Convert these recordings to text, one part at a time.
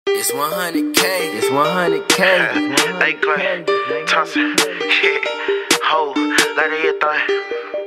It's 100K. It's 100K. They Clay, Thompson, yeah, ho, like everything.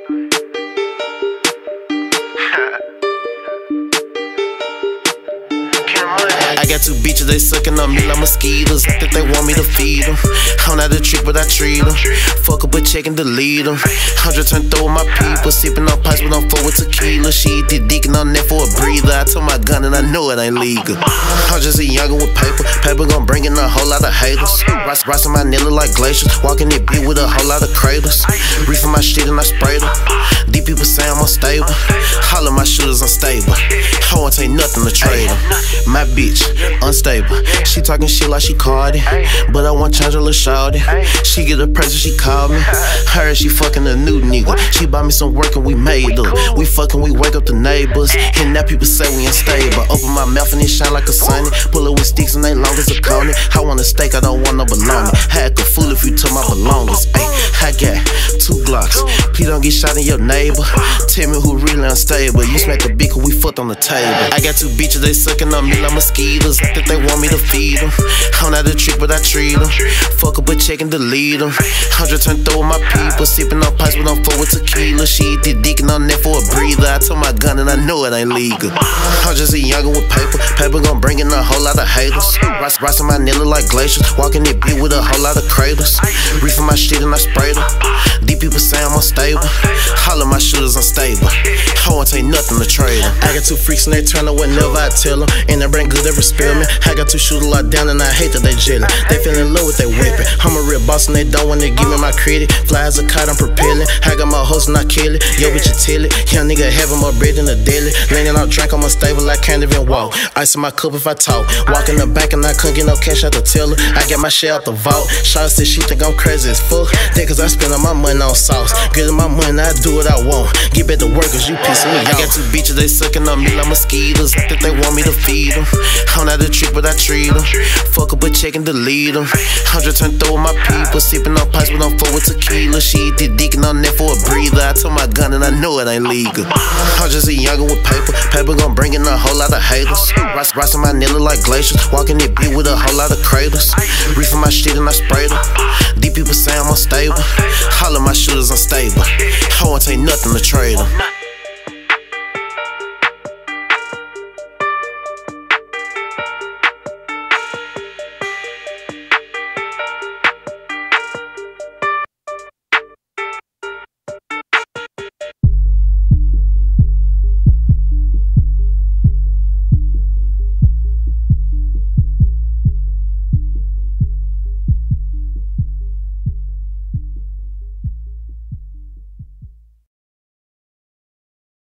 I got two bitches, they sucking on me like mosquitoes. Think they want me to feed them. I'm not a trick, but I treat them. Fuck up a check and delete them. 100 turn through with my people. Sipping on pipes, but I'm full with tequila. She eat the dick and I'm there for a breather. I took my gun and I know it ain't legal. I'm just a youngin' with paper. Paper gon' bring in a whole lot of haters. Rising my nigga like glaciers. Walking it beat with a whole lot of craters. Reefing my shit and I spray them. These people say I'm unstable. All of my shooters unstable. I won't take nothing to trade them. My bitch, unstable. She talking shit like she Cardi, but I want change her little shawty. She get a present, she called me. Heard she fucking a new nigga. She bought me some work and we made up. We fucking, we wake up the neighbors. And now people say we unstable. Open my mouth and it shine like a sunny. Pull it with sticks and they long as a coney. I want a steak, I don't want no bologna. Hack a fool if you took my belongings. Ay, I got 2 Glocks. Please don't get shot in your neighbor. Tell me who really unstable. You smack the beak we fucked on the table. I got 2 bitches, they sucking on me like mosquitoes. Think they want me to feed them. I'm not a trick, but I treat them. Fuck up a check and delete them. 100 turn through with my people. Sipping on pipes, but I'm full with tequila. She eat the dick and I'm there for a breather. I took my gun and I know it ain't legal. I'm just a youngin' with paper. Paper gon' bring in a whole lot of haters. Rising my nigga like glaciers. Walking it beat with a whole lot of craters. Reefing my shit and I spray them. These people say I'm unstable. All of my shooters unstable. I won't take nothing to trade them. I got 2 freaks and they turn up whenever I tell them. And they bring good every experiment. I got 2 shooters locked down and I hate that they jelly. They feel in love with their weapon. I'm a real boss and they don't wanna give me my credit. Fly as a kite, I'm propelling. I got my host and I kill it. Yo, bitch, you tell it. Young nigga having more bread than a deli. Leaning on drink, I'm unstable, I can't even walk. Ice in my cup if I talk. Walk in the back and I couldn't get no cash out the teller. I got my shit out the vault. Shawty said she think I'm crazy as fuck. Then cause I spend all my money on sauce. Getting my money, I do what I want. Get back to work cause you pissing me off. I got 2 bitches, they sucking on me like mosquitoes. Think they want me to feed them. I'm not a trick, but I treat them. Fuck up a check and delete them. 100 turn through with my people. Sipping on pipes, but I'm full with tequila. She eat the dick and I'm there for a breather. I took my gun and I know it ain't legal. I'm just a youngin' with paper. Paper gon' bring in a whole lot of haters. Rising my nigga like glaciers. Walking it beat with a whole lot of craters. Reefing my shit and I spray them. These people say I'm unstable. All of my shooters unstable. I won't take nothing to trade them.